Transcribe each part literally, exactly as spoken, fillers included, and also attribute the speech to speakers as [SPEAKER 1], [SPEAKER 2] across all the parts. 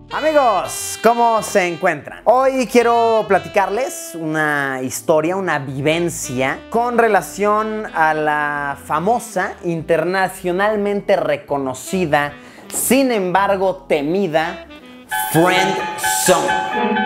[SPEAKER 1] Amigos, ¿cómo se encuentran? Hoy quiero platicarles una historia, una vivencia con relación a la famosa, internacionalmente reconocida, sin embargo temida, Friend Zone.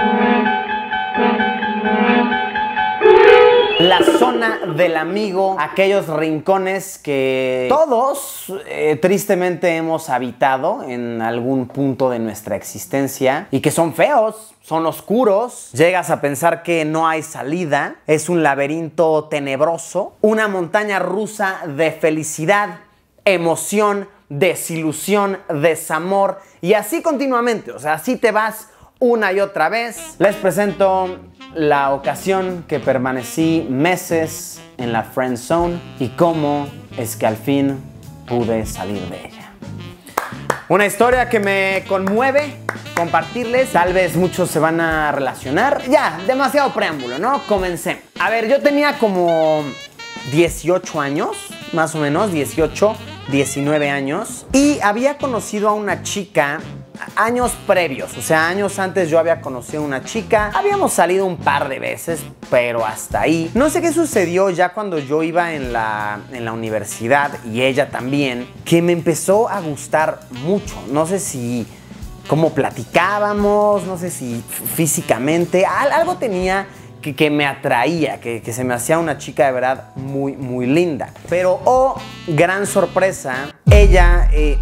[SPEAKER 1] La zona del amigo, aquellos rincones que todos eh, tristemente hemos habitado en algún punto de nuestra existencia y que son feos, son oscuros, llegas a pensar que no hay salida, es un laberinto tenebroso, una montaña rusa de felicidad, emoción, desilusión, desamor y así continuamente, o sea, así te vas una y otra vez. Les presento la ocasión que permanecí meses en la friend zone y cómo es que al fin pude salir de ella. Una historia que me conmueve compartirles. Tal vez muchos se van a relacionar. Ya, demasiado preámbulo, ¿no? Comencemos. A ver, yo tenía como dieciocho años, más o menos, dieciocho, diecinueve años. Y había conocido a una chica años previos, o sea, años antes yo había conocido a una chica. Habíamos salido un par de veces, pero hasta ahí. No sé qué sucedió ya cuando yo iba en la, en la universidad y ella también, que me empezó a gustar mucho. No sé si cómo platicábamos, no sé si físicamente, algo tenía que, que me atraía, que, que se me hacía una chica de verdad muy, muy linda. Pero, oh, gran sorpresa, ella... Eh,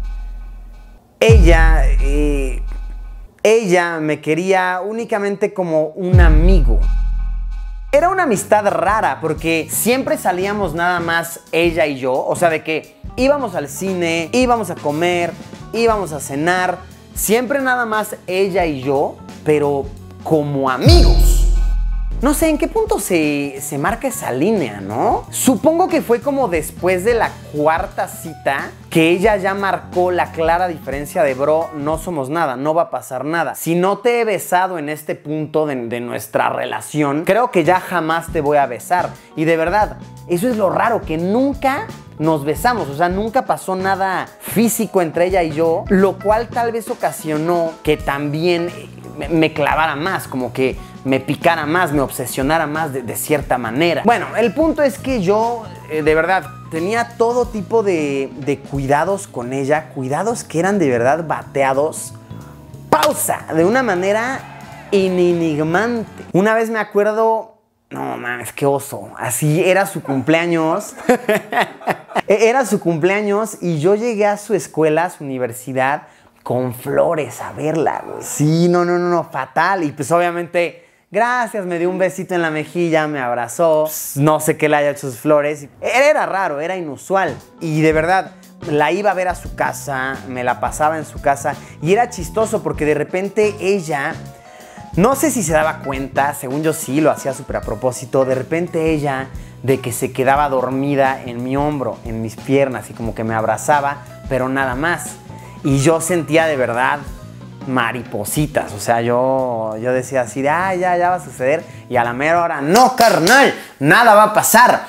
[SPEAKER 1] Ella, eh, ella me quería únicamente como un amigo. Era una amistad rara porque siempre salíamos nada más ella y yo. O sea, de que íbamos al cine, íbamos a comer, íbamos a cenar. Siempre nada más ella y yo, pero como amigos. No sé en qué punto se, se marca esa línea, ¿no? Supongo que fue como después de la cuarta cita que ella ya marcó la clara diferencia de bro, no somos nada, no va a pasar nada. Si no te he besado en este punto de, de nuestra relación, creo que ya jamás te voy a besar. Y de verdad, eso es lo raro, que nunca nos besamos, o sea, nunca pasó nada físico entre ella y yo, lo cual tal vez ocasionó que también me, me clavara más, como que me picara más, me obsesionara más de, de cierta manera. Bueno, el punto es que yo, eh, de verdad, tenía todo tipo de, de cuidados con ella, cuidados que eran de verdad bateados, pausa, de una manera enigmante. Una vez me acuerdo, no mames, qué oso, así era su cumpleaños, era su cumpleaños y yo llegué a su escuela, a su universidad, con flores a verla, güey. Sí, no, no, no, no, fatal. Y pues obviamente... Gracias, me dio un besito en la mejilla, me abrazó, no sé qué le haya hecho sus flores. Era raro, era inusual. Y de verdad, la iba a ver a su casa, me la pasaba en su casa. Y era chistoso porque de repente ella, no sé si se daba cuenta, según yo sí, lo hacía súper a propósito. De repente ella, de que se quedaba dormida en mi hombro, en mis piernas, y como que me abrazaba, pero nada más. Y yo sentía de verdad... maripositas, o sea, yo, yo decía así de, ah, ya, ya va a suceder, y a la mera hora, no, carnal, nada va a pasar.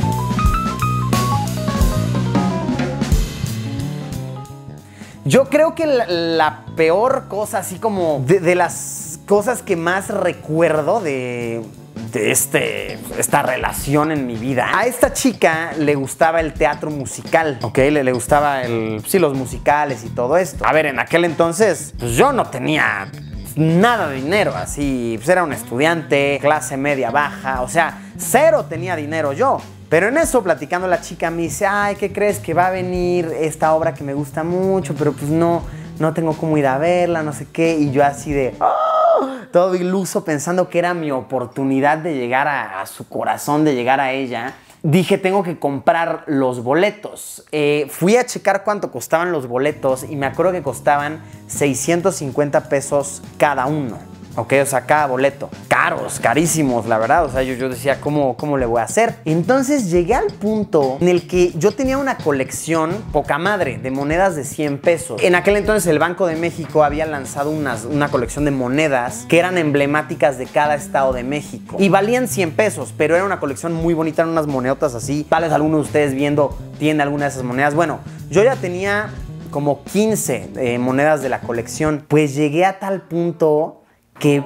[SPEAKER 1] Yo creo que la, la peor cosa, así como de, de las cosas que más recuerdo de... de este, esta relación en mi vida. A esta chica le gustaba el teatro musical, ¿ok? Le, le gustaba el, sí, los musicales y todo esto. A ver, en aquel entonces, pues yo no tenía nada de dinero, así, pues era un estudiante, clase media baja, o sea, cero tenía dinero yo. Pero en eso, platicando la chica, me dice, ay, ¿qué crees? Que va a venir esta obra que me gusta mucho, pero pues no, no tengo cómo ir a verla, no sé qué. Y yo así de... ¡oh! Todo iluso, pensando que era mi oportunidad de llegar a, a su corazón, de llegar a ella. Dije, tengo que comprar los boletos. Eh, fui a checar cuánto costaban los boletos y me acuerdo que costaban seiscientos cincuenta pesos cada uno. Ok, o sea, cada boleto. Caros, carísimos, la verdad. O sea, yo, yo decía, ¿cómo, ¿cómo le voy a hacer? Entonces llegué al punto en el que yo tenía una colección poca madre de monedas de cien pesos. En aquel entonces el Banco de México había lanzado unas, una colección de monedas que eran emblemáticas de cada estado de México. Y valían cien pesos, pero era una colección muy bonita, eran unas monedotas así. Tal vez alguno de ustedes viendo tiene alguna de esas monedas. Bueno, yo ya tenía como quince eh, monedas de la colección. Pues llegué a tal punto que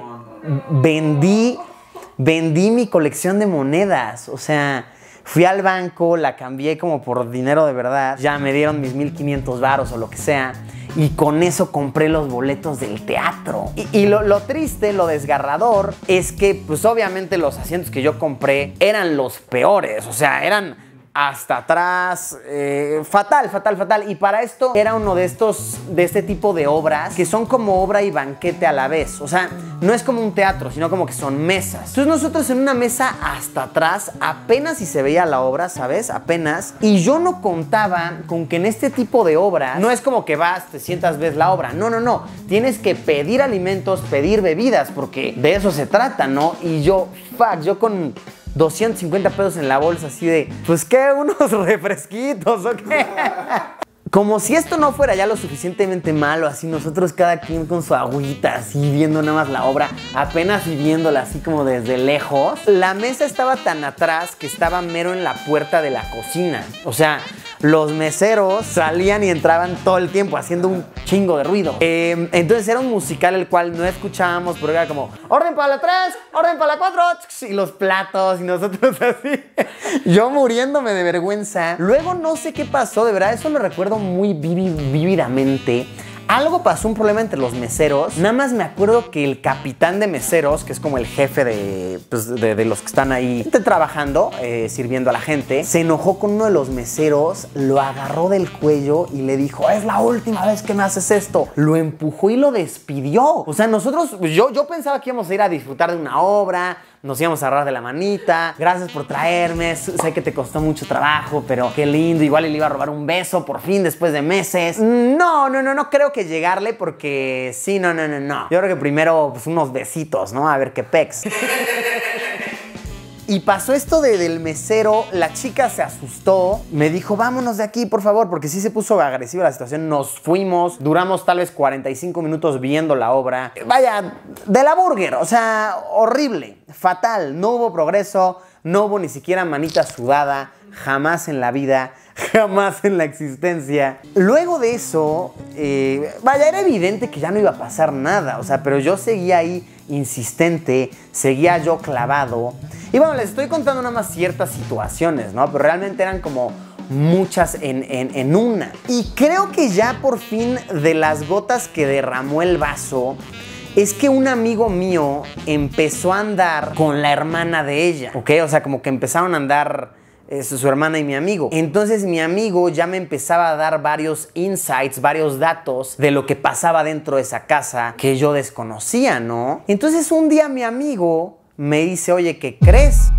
[SPEAKER 1] vendí, vendí mi colección de monedas. O sea, fui al banco, la cambié como por dinero de verdad. Ya me dieron mis mil quinientos varos o lo que sea. Y con eso compré los boletos del teatro. Y, y lo, lo triste, lo desgarrador, es que pues obviamente los asientos que yo compré eran los peores. O sea, eran hasta atrás, eh, fatal, fatal, fatal. Y para esto era uno de estos, de este tipo de obras que son como obra y banquete a la vez. O sea, no es como un teatro, sino como que son mesas. Entonces nosotros en una mesa hasta atrás, apenas si se veía la obra, ¿sabes? Apenas. Y yo no contaba con que en este tipo de obras, no es como que vas, te sientas, ves la obra. No, no, no. Tienes que pedir alimentos, pedir bebidas, porque de eso se trata, ¿no? Y yo, fuck, yo con doscientos cincuenta pesos en la bolsa, así de, pues qué, unos refresquitos o qué. Como si esto no fuera ya lo suficientemente malo, así nosotros cada quien con su agüita, así viendo nada más la obra, apenas y viéndola así como desde lejos. La mesa estaba tan atrás que estaba mero en la puerta de la cocina. O sea, los meseros salían y entraban todo el tiempo haciendo un chingo de ruido. Eh, entonces era un musical el cual no escuchábamos, pero era como, orden para la tres, orden para la cuatro, y los platos, y nosotros así. Yo muriéndome de vergüenza. Luego no sé qué pasó, de verdad, eso lo recuerdo muy vívidamente. Algo pasó, un problema entre los meseros. Nada más me acuerdo que el capitán de meseros, que es como el jefe de, pues, de, de los que están ahí trabajando, eh, sirviendo a la gente, se enojó con uno de los meseros, lo agarró del cuello y le dijo, es la última vez que me haces esto. Lo empujó y lo despidió. O sea, nosotros, yo, yo pensaba que íbamos a ir a disfrutar de una obra, nos íbamos a agarrar de la manita, gracias por traerme, sé que te costó mucho trabajo, pero qué lindo, igual le iba a robar un beso por fin después de meses. No, no, no, no creo que llegarle porque sí, no, no, no, no. Yo creo que primero pues, unos besitos, ¿no? A ver qué pex. Y pasó esto de, del mesero, la chica se asustó, me dijo, vámonos de aquí, por favor, porque sí se puso agresiva la situación. Nos fuimos, duramos tal vez cuarenta y cinco minutos viendo la obra. Vaya, de la burger, o sea, horrible, fatal, no hubo progreso, no hubo ni siquiera manita sudada, jamás en la vida, jamás en la existencia. Luego de eso, eh, vaya, era evidente que ya no iba a pasar nada, o sea, pero yo seguía ahí insistente, seguía yo clavado. Y bueno, les estoy contando nada más ciertas situaciones, ¿no? Pero realmente eran como muchas en, en, en una. Y creo que ya por fin de las gotas que derramó el vaso, es que un amigo mío empezó a andar con la hermana de ella, ¿ok? O sea, como que empezaron a andar eh, su hermana y mi amigo. Entonces mi amigo ya me empezaba a dar varios insights, varios datos de lo que pasaba dentro de esa casa que yo desconocía, ¿no? Entonces un día mi amigo me dice, oye, ¿qué crees?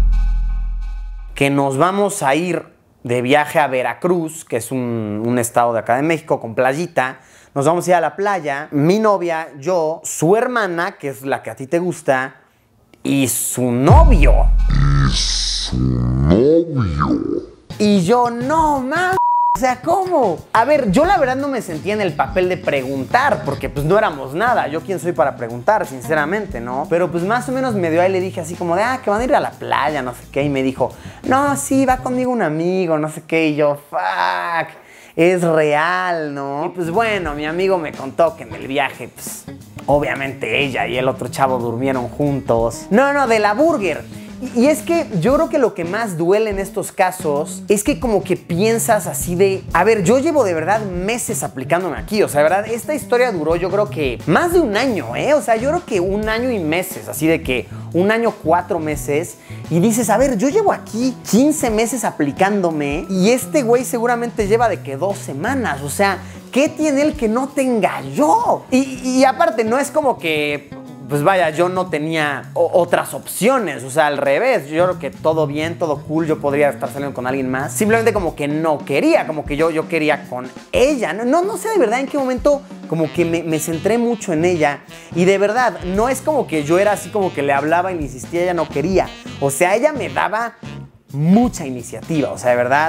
[SPEAKER 1] Que nos vamos a ir de viaje a Veracruz, que es un, un estado de acá de México, con playita. Nos vamos a ir a la playa, mi novia, yo, su hermana, que es la que a ti te gusta, y su novio.
[SPEAKER 2] Y su novio.
[SPEAKER 1] Y yo, no, mames. O sea, ¿cómo? A ver, yo la verdad no me sentía en el papel de preguntar, porque pues no éramos nada. Yo quién soy para preguntar, sinceramente, ¿no? Pero pues más o menos me dio ahí, le dije así como de, ah, que van a ir a la playa, no sé qué. Y me dijo, no, sí, va conmigo un amigo, no sé qué. Y yo, fuck, es real, ¿no? Y pues bueno, mi amigo me contó que en el viaje, pues, obviamente ella y el otro chavo durmieron juntos. No, no, de la burger. Y es que yo creo que lo que más duele en estos casos es que como que piensas así de, a ver, yo llevo de verdad meses aplicándome aquí, o sea, de verdad, esta historia duró yo creo que más de un año, ¿eh? O sea, yo creo que un año y meses, así de que un año, cuatro meses, y dices, a ver, yo llevo aquí quince meses aplicándome y este güey seguramente lleva de que dos semanas, o sea, ¿qué tiene él que no tenga yo? Y, y aparte, no es como que, pues vaya, yo no tenía otras opciones, o sea, al revés, yo creo que todo bien, todo cool, yo podría estar saliendo con alguien más, simplemente como que no quería, como que yo, yo quería con ella, no, no, no sé de verdad en qué momento como que me, me centré mucho en ella y de verdad, no es como que yo era así como que le hablaba y le insistía, ella no quería, o sea, ella me daba mucha iniciativa, o sea, de verdad,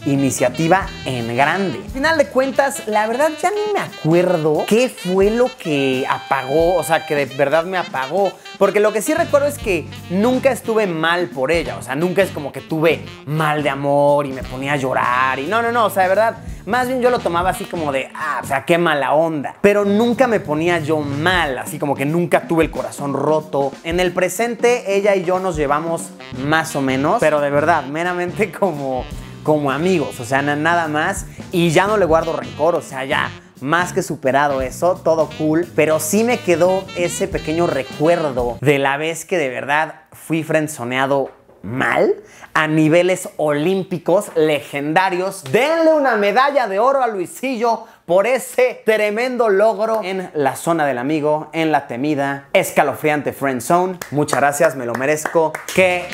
[SPEAKER 1] iniciativa en grande. Al final de cuentas, la verdad ya ni me acuerdo qué fue lo que apagó, o sea, que de verdad me apagó. Porque lo que sí recuerdo es que nunca estuve mal por ella, o sea, nunca es como que tuve mal de amor y me ponía a llorar y no, no, no, o sea, de verdad, más bien yo lo tomaba así como de, ah, o sea, qué mala onda. Pero nunca me ponía yo mal, así como que nunca tuve el corazón roto. En el presente, ella y yo nos llevamos más o menos, pero de verdad, meramente como, como amigos, o sea, nada más. Y ya no le guardo rencor, o sea, ya más que superado eso, todo cool. Pero sí me quedó ese pequeño recuerdo de la vez que de verdad fui frenzoneado mal a niveles olímpicos legendarios. Denle una medalla de oro a Luisillo por ese tremendo logro en la zona del amigo, en la temida, escalofriante friend zone. Muchas gracias, me lo merezco. Que...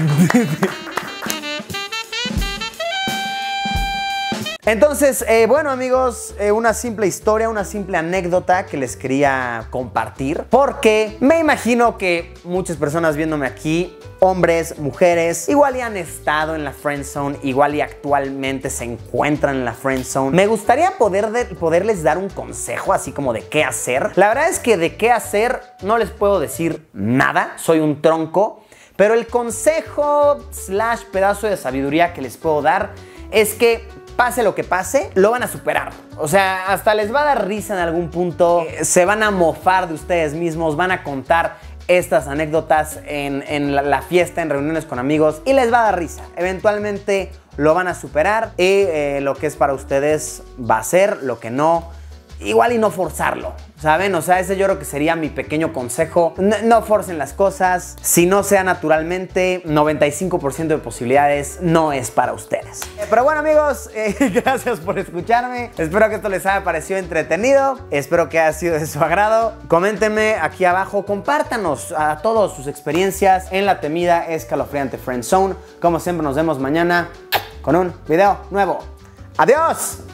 [SPEAKER 1] Entonces, eh, bueno amigos, eh, una simple historia, una simple anécdota que les quería compartir, porque me imagino que muchas personas viéndome aquí, hombres, mujeres, igual y han estado en la friendzone, igual y actualmente se encuentran en la friendzone. Me gustaría poder de, poderles dar un consejo así como de qué hacer. La verdad es que de qué hacer no les puedo decir nada, soy un tronco, pero el consejo slash pedazo de sabiduría que les puedo dar es que pase lo que pase, lo van a superar. O sea, hasta les va a dar risa en algún punto, eh, se van a mofar de ustedes mismos, van a contar estas anécdotas en, en la, la fiesta, en reuniones con amigos y les va a dar risa. Eventualmente lo van a superar y eh, lo que es para ustedes va a ser, lo que no, igual y no forzarlo, ¿saben? O sea, ese yo creo que sería mi pequeño consejo. No, no forcen las cosas. Si no sea naturalmente, noventa y cinco por ciento de posibilidades no es para ustedes. Eh, pero bueno, amigos, eh, gracias por escucharme. Espero que esto les haya parecido entretenido. Espero que haya sido de su agrado. Coméntenme aquí abajo. Compártanos a todos sus experiencias en la temida escalofriante friend zone. Como siempre, nos vemos mañana con un video nuevo. ¡Adiós!